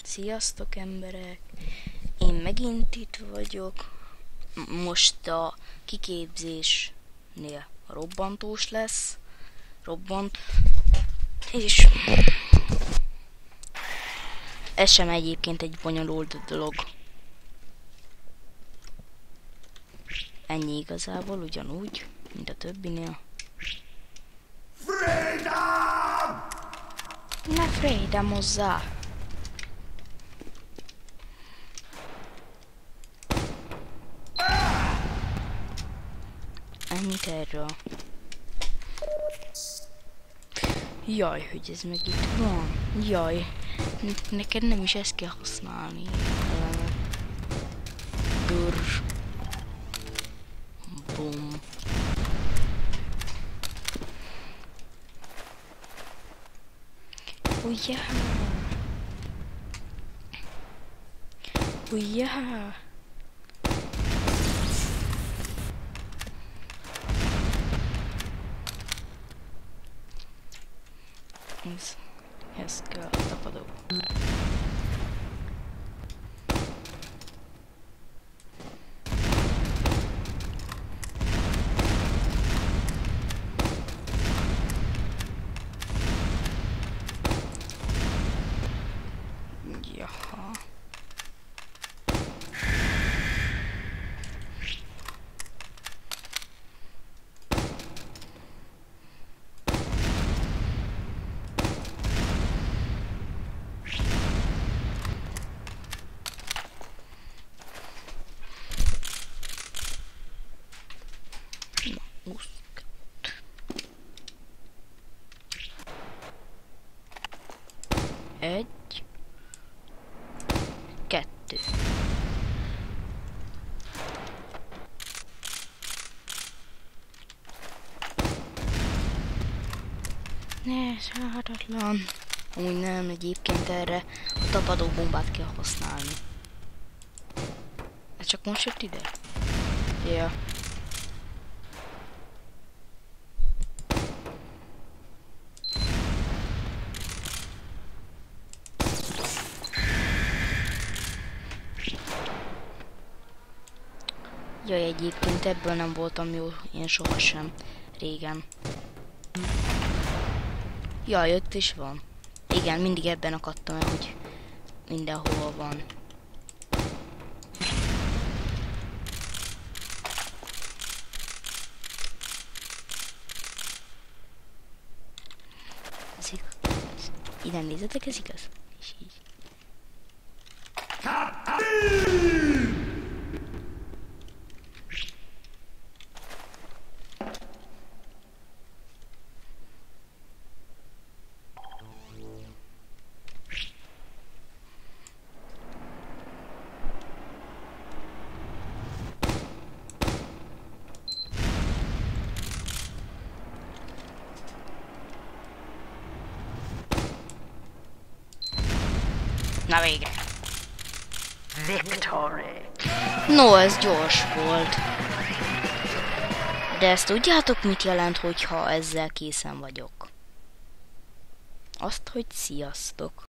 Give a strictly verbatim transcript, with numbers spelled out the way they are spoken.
Sziasztok emberek! Én megint itt vagyok. Most a kiképzésnél robbantós lesz. Robbant. És ez sem egyébként egy bonyolult dolog. Ennyi igazából, ugyanúgy, mint a többinél. Freedom! Ne freedomozzá! Ennyit erről. Jaj, hogy ez meg itt van. Jaj, neked nem is ezt kell használni. Dur. Bum. Ujjá. Ujjá. Ez, ez kell a tapadó. Jaha. Egy, kettő. Ne, sártatlan. Úgy nem, egyébként erre a tapadó bombát kell használni. Ez csak most jött ide? Ja. Jaj, egyébként ebből nem voltam jó, én sohasem. Régen. Jaj, ott is van. Igen, mindig ebben akadtam el, hogy mindenhol van. Ez igaz. Ide nézzetek, ez igaz? És így. Na végre. Victory! No, ez gyors volt. De ezt tudjátok, mit jelent, hogyha ezzel készen vagyok? Azt, hogy sziasztok.